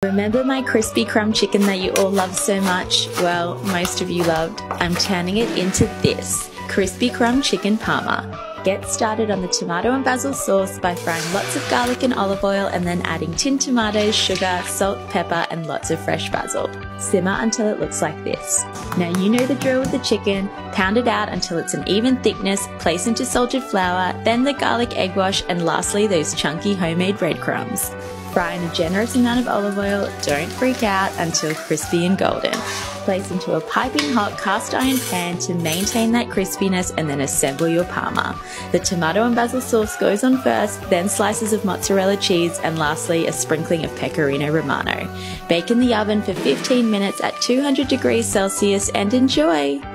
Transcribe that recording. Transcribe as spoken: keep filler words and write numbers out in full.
Remember my crispy crumb chicken that you all loved so much? Well, most of you loved. I'm turning it into this, crispy crumb chicken parma. Get started on the tomato and basil sauce by frying lots of garlic and olive oil and then adding tinned tomatoes, sugar, salt, pepper and lots of fresh basil. Simmer until it looks like this. Now you know the drill with the chicken. Pound it out until it's an even thickness, place into salted flour, then the garlic egg wash and lastly those chunky homemade breadcrumbs. Fry in a generous amount of olive oil, don't freak out until crispy and golden. Place into a piping hot cast iron pan to maintain that crispiness and then assemble your parma. The tomato and basil sauce goes on first, then slices of mozzarella cheese and lastly a sprinkling of pecorino romano. Bake in the oven for fifteen minutes at two hundred degrees Celsius and enjoy!